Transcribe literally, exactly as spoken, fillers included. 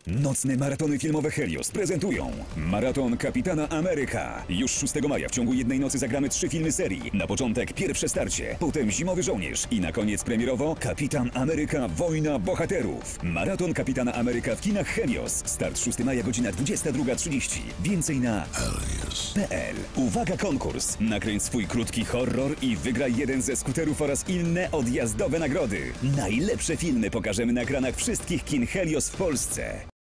Nocne maratony filmowe Helios prezentują Maraton Kapitana Ameryka. Już szóstego maja w ciągu jednej nocy zagramy trzy filmy serii. Na początek Pierwsze starcie, potem Zimowy żołnierz i na koniec premierowo Kapitan Ameryka Wojna bohaterów. Maraton Kapitana Ameryka w kinach Helios. Start szóstego maja, godzina dwudziesta druga trzydzieści. Więcej na helios kropka p l. Uwaga, konkurs! Nakręć swój krótki horror i wygraj jeden ze skuterów oraz inne odjazdowe nagrody. Najlepsze filmy pokażemy na ekranach wszystkich kin Helios w Polsce.